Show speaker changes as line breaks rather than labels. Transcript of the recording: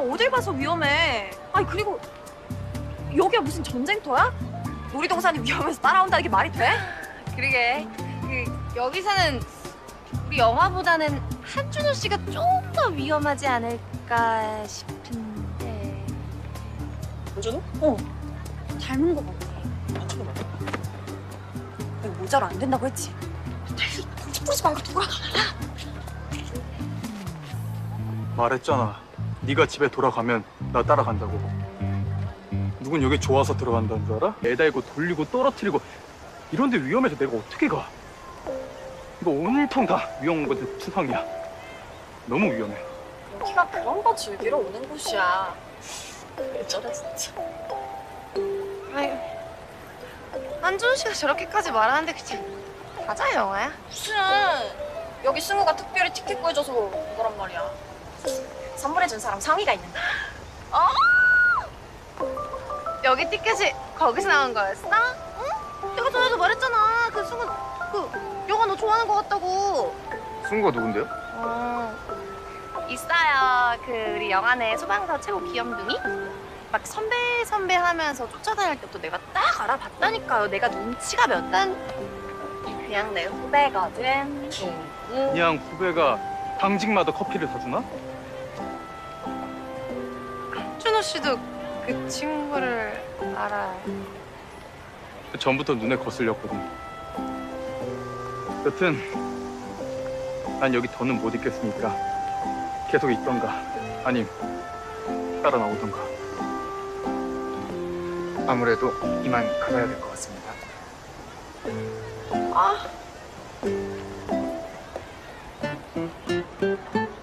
어딜 봐서 위험해. 아니 그리고 여기가 무슨 전쟁터야? 놀이동산이 위험해서 따라온다는 게 말이 돼?
그러게. 여기서는 우리 영화보다는 한준호 씨가 좀 더 위험하지 않을까 싶은데.
한준호? 어. 닮은 거 같아. 한준호 맞아? 내가 모자로 안 된다고 했지? 공지 뿌리지 말고 돌아가.
말했잖아. 네가 집에 돌아가면 나 따라간다고. 누군 여기 좋아서 들어간다는 줄 알아? 애 달고 돌리고 떨어뜨리고 이런데 위험해서 내가 어떻게 가? 이거 온통 다 위험거든. 투성이야. 너무 위험해.
여기가 그런 거 즐기러 오는 곳이야. 왜 저래 진짜.
아유, 한준호 씨가 저렇게까지 말하는데 그냥 가자 영화야.
무슨 여기 승우가 특별히 티켓 구해줘서 온 거란 말이야. 선물해준 사람 성의가 있는 거야.
여기 티켓이 거기서 나온 거였어? 응? 내가 전에도 말했잖아. 그 승우 그 영화 너 좋아하는 거 같다고.
승우가 누군데요?
있어요. 그 우리 영화 내 소방서 최고 귀염둥이? 막 선배 하면서 쫓아다닐 때부터 내가 딱 알아봤다니까요. 내가 눈치가 몇 단.
그냥 내 후배거든.
그냥 후배가 당직마다 커피를 사주나?
준호 씨도 그 친구를 알아요.
전부터 눈에 거슬렸거든. 여튼 난 여기 더는 못 있겠으니까 계속 있던가 아님 따라 나오던가.
아무래도 이만 가봐야 될 것 같습니다.
아.